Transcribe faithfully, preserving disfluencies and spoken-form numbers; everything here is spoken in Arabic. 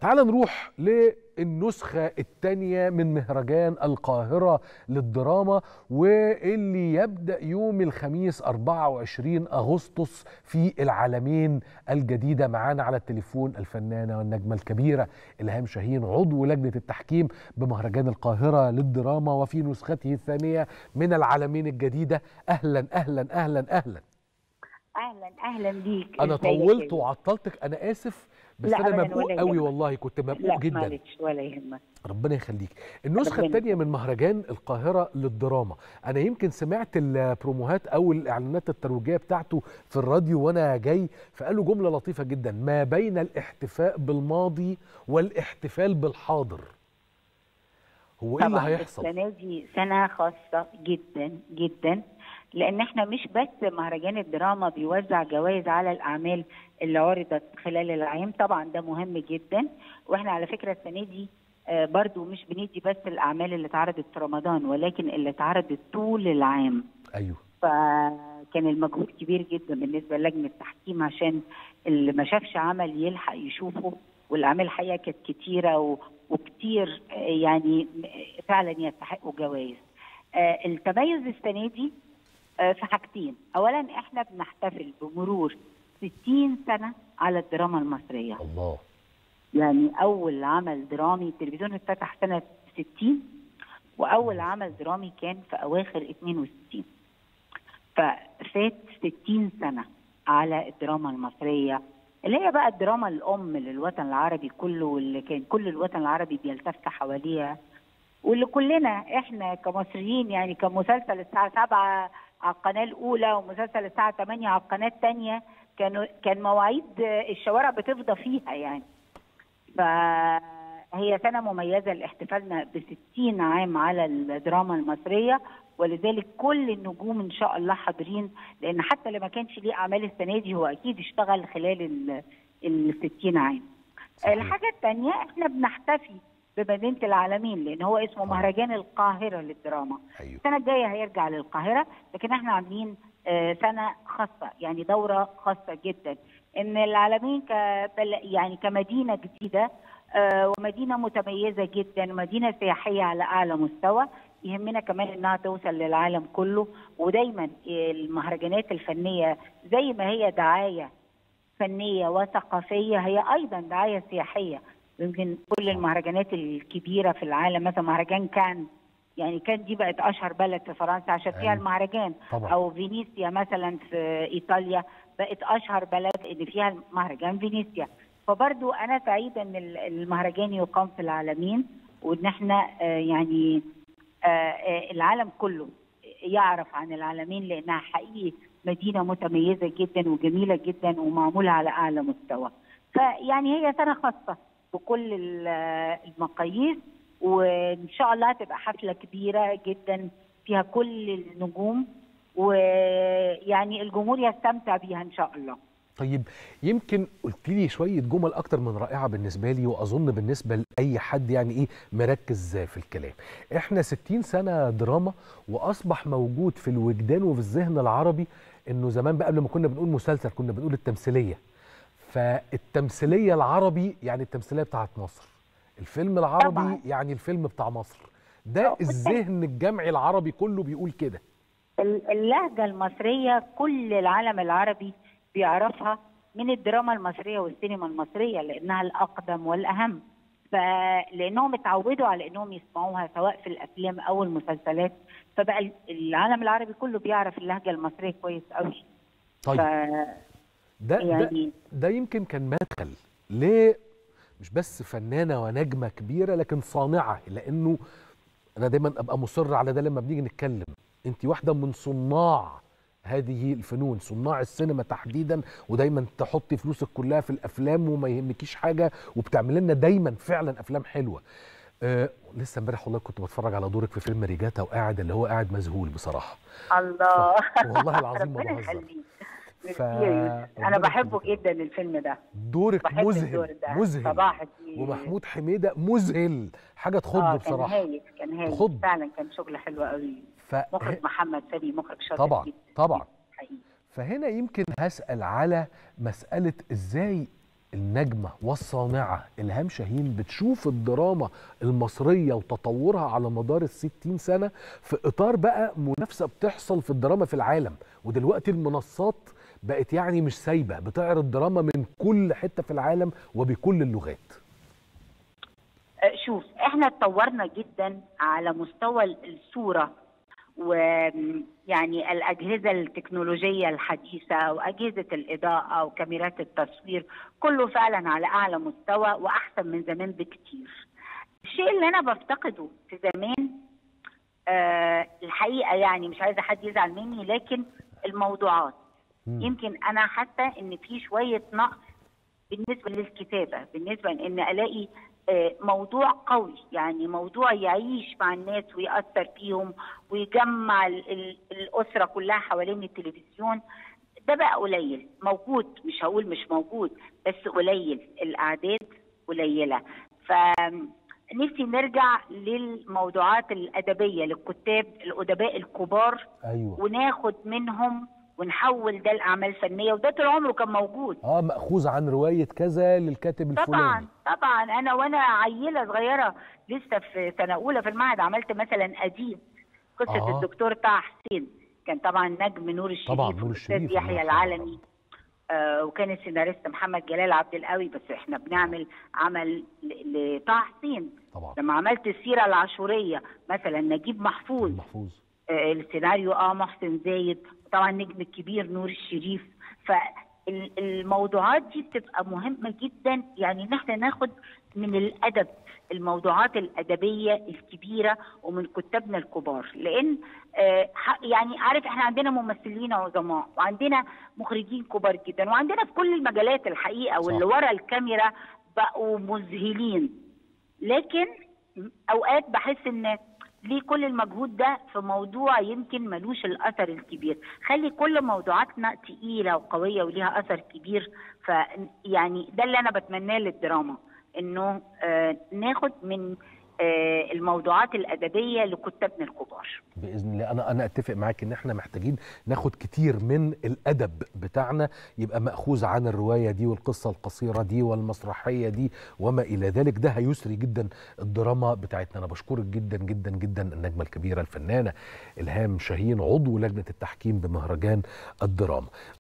تعال نروح للنسخة الثانية من مهرجان القاهرة للدراما، واللي يبدأ يوم الخميس أربعة وعشرين أغسطس في العالمين الجديدة. معانا على التليفون الفنانة والنجمة الكبيرة إلهام شاهين، عضو لجنة التحكيم بمهرجان القاهرة للدراما وفي نسخته الثانية من العالمين الجديدة. أهلا أهلا أهلا أهلا اهلا اهلا بيك. انا طولت وعطلتك، انا اسف، بس انا مبقوق قوي والله، كنت مبقوق جدا. لا معلش ولا يهمك، ربنا يخليك. النسخه الثانيه من مهرجان القاهره للدراما، انا يمكن سمعت البروموهات او الاعلانات الترويجيه بتاعته في الراديو وانا جاي، فقالوا جمله لطيفه جدا: ما بين الاحتفاء بالماضي والاحتفال بالحاضر. هو ايه اللي هيحصل؟ السنه دي سنه خاصه جدا جدا، لان احنا مش بس مهرجان الدراما بيوزع جوائز على الاعمال اللي عرضت خلال العام، طبعا ده مهم جدا، واحنا على فكره السنه دي برضو مش بندي بس الاعمال اللي اتعرضت في رمضان، ولكن اللي اتعرضت طول العام. ايوه، فكان المجهود كبير جدا بالنسبه للجنه التحكيم عشان اللي ما شافش عمل يلحق يشوفه، والاعمال الحقيقه كانت كتيره وكتير يعني فعلا يستحقوا جوائز. التميز السنه دي في حاجتين: اولا احنا بنحتفل بمرور ستين سنه على الدراما المصريه. الله. يعني اول عمل درامي التلفزيون اتفتح سنه ستين، واول عمل درامي كان في اواخر اتنين وستين، ففات ستين سنه على الدراما المصريه اللي هي بقى الدراما الام للوطن العربي كله، واللي كان كل الوطن العربي بيلتف حواليها، واللي كلنا احنا كمصريين يعني كمسلسل الساعه سبعة على القناه الاولى ومسلسل الساعه تمانية على القناه الثانيه كانوا كان مواعيد الشوارع بتفضى فيها يعني. فهي سنه مميزه لاحتفالنا ب ستين عام على الدراما المصريه، ولذلك كل النجوم ان شاء الله حاضرين، لان حتى اللي ما كانش ليه اعمال السنه دي هو اكيد اشتغل خلال ال ستين عام. صحيح. الحاجه الثانيه احنا بنحتفي بمدينه العالمين، لان هو اسمه مهرجان القاهره للدراما. أيوه. السنه الجايه هيرجع للقاهره، لكن احنا عاملين آه سنه خاصه، يعني دوره خاصه جدا، ان العالمين ك يعني كمدينه جديده آه ومدينه متميزه جدا ومدينه سياحيه على اعلى مستوى، يهمنا كمان انها توصل للعالم كله. ودايما المهرجانات الفنيه زي ما هي دعايه فنيه وثقافيه، هي ايضا دعايه سياحيه. يمكن كل المهرجانات الكبيره في العالم، مثلا مهرجان كان، يعني كان دي بقت اشهر بلد في فرنسا عشان فيها المهرجان، او فينيسيا مثلا في ايطاليا بقت اشهر بلد اللي فيها مهرجان فينيسيا. فبرضو انا سعيده ان المهرجان يقام في العالمين، وان احنا يعني العالم كله يعرف عن العالمين، لانها حقيقي مدينه متميزه جدا وجميله جدا ومعموله على اعلى مستوى. فيعني هي سنه خاصه بكل المقاييس، وان شاء الله هتبقى حفله كبيره جدا فيها كل النجوم، ويعني الجمهور يستمتع بيها ان شاء الله. طيب، يمكن قلت لي شويه جمل اكتر من رائعه بالنسبه لي، واظن بالنسبه لاي حد يعني ايه مركز في الكلام. احنا ستين سنه دراما، واصبح موجود في الوجدان وفي الذهن العربي انه زمان بقى قبل ما كنا بنقول مسلسل كنا بنقول التمثيليه. فالتمثيليه العربي يعني التمثيليه بتاعت مصر، الفيلم العربي طبعا يعني الفيلم بتاع مصر. ده الذهن الجمعي العربي كله بيقول كده. اللهجه المصريه كل العالم العربي بيعرفها من الدراما المصريه والسينما المصريه، لانها الاقدم والاهم، فلانهم اتعودوا على انهم يسمعوها سواء في الافلام او المسلسلات، فبقى العالم العربي كله بيعرف اللهجه المصريه كويس قوي. طيب ف... ده, يعني ده ده يمكن كان مدخل ليه مش بس فنانه ونجمه كبيره، لكن صانعه، لانه انا دايما ابقى مصر على ده لما بنيجي نتكلم. انت واحده من صناع هذه الفنون، صناع السينما تحديدا، ودايما تحطي فلوسك كلها في الافلام وما يهمكيش حاجه، وبتعمل لنا دايما فعلا افلام حلوه. أه لسه امبارح والله كنت بتفرج على دورك في فيلم ريجاتا، وقاعد اللي هو قاعد مذهول بصراحه. الله. والله العظيم ما بهزر. ف... انا بحبه جدا الفيلم ده. دورك مذهل مذهل صباح ومحمود حميده مذهل، حاجه تخض آه بصراحه. كان هايل كان هايل تخض. فعلا كان شغل حلو قوي. ف... مخرج محمد سامي مخرج شاطر طبعا جدا. طبعا حقيقي. فهنا يمكن هسأل على مسألة ازاي النجمة والصانعة إلهام شاهين بتشوف الدراما المصرية وتطورها على مدار الستين سنة في إطار بقى منافسة بتحصل في الدراما في العالم، ودلوقتي المنصات بقت يعني مش سايبة، بتعرض دراما من كل حتة في العالم وبكل اللغات. شوف، احنا اتطورنا جدا على مستوى الصورة، ويعني الأجهزة التكنولوجية الحديثة وأجهزة الإضاءة وكاميرات التصوير كله فعلا على أعلى مستوى وأحسن من زمان بكتير. الشيء اللي أنا بفتقده في زمان أه الحقيقة، يعني مش عايزة حد يزعل مني، لكن الموضوعات م. يمكن أنا حاسة إن في شوية نقص بالنسبة للكتابة، بالنسبة إن ألاقي موضوع قوي، يعني موضوع يعيش مع الناس ويأثر فيهم ويجمع الأسرة كلها حوالين التلفزيون. ده بقى قليل، موجود مش هقول مش موجود، بس قليل، الأعداد قليلة. فنفسي نرجع للموضوعات الأدبية للكتاب الأدباء الكبار. أيوة. وناخد منهم ونحول ده لأعمال فنية، وده طول عمره كان موجود. اه مأخوذ عن رواية كذا للكاتب الفلاني. طبعا طبعا. أنا وأنا عيلة صغيرة لسه في سنة أولى في المعهد عملت مثلا أديب، قصة آه. الدكتور طه حسين، كان طبعا نجم نور الشريف، طبعا نور الشريف، يحيى العلمي، آه وكان السيناريست محمد جلال عبد القوي، بس احنا بنعمل عمل لطه حسين. طبعا لما عملت السيرة العاشورية مثلا نجيب محفوظ، محفوظ. آه السيناريو اه محسن زايد، طبعا النجم الكبير نور الشريف. فالموضوعات دي بتبقى مهمة جدا، يعني ان احنا ناخد من الادب الموضوعات الادبيه الكبيره ومن كتابنا الكبار، لان آه يعني عارف احنا عندنا ممثلين عظماء وعندنا مخرجين كبار جدا وعندنا في كل المجالات الحقيقه، واللي ورا الكاميرا بقوا مذهلين، لكن اوقات بحس ان ليه كل المجهود ده في موضوع يمكن ملوش الاثر الكبير. خلي كل موضوعاتنا تقيله وقويه وليها اثر كبير. فيعني ده اللي انا بتمناه للدراما، انه آه ناخد من آه الموضوعات الادبيه لكتابنا الكبار باذن الله. انا انا اتفق معاك ان احنا محتاجين ناخد كتير من الادب بتاعنا يبقى ماخوذ عن الروايه دي والقصه القصيره دي والمسرحيه دي وما الى ذلك. ده هيسري جدا الدراما بتاعتنا. انا بشكرك جدا جدا جدا النجمه الكبيره الفنانه إلهام شاهين، عضو لجنه التحكيم بمهرجان الدراما.